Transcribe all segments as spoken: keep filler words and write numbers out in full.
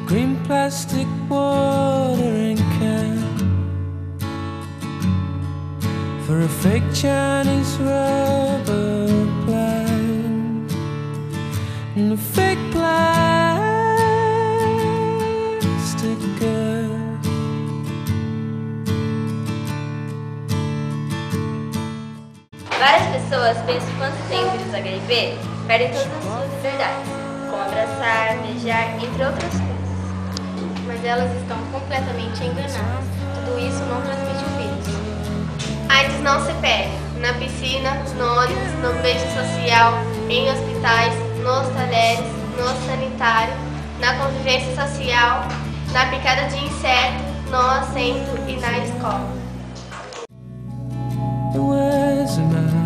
green plastic watering can for a fake Chinese rubber plant and a fake plastic girl. Várias pessoas pensam que quando têm o vírus H I V, perdem todas as suas liberdades, como abraçar, beijar, entre outras coisas. Mas elas estão completamente enganadas. Tudo isso não transmite o vírus. AIDS não se perde na piscina, no ônibus, no beijo social, em hospitais, nos talheres, no sanitário, na convivência social, na picada de inseto, no assento e na escola. It wears him out.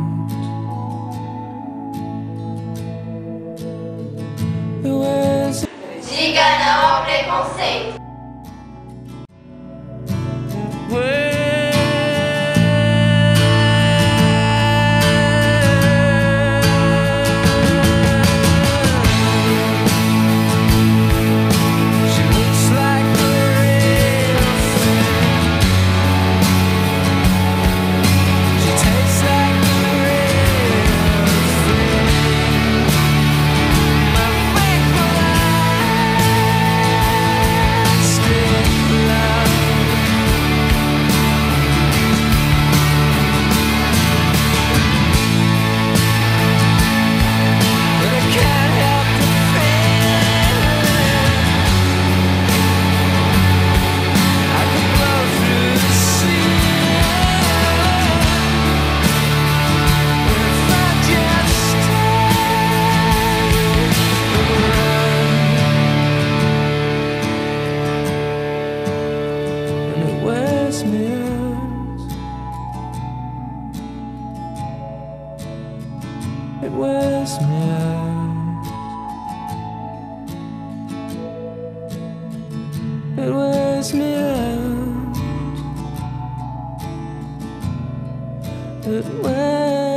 It wears. Diga não ao preconceito. She looks like the real thing. She tastes like the real thing. My fake plastic love. But I can't help the feeling. I could blow through the ceiling if I just stayed around. And it wears me out. It wears me out. It wears me out. It wears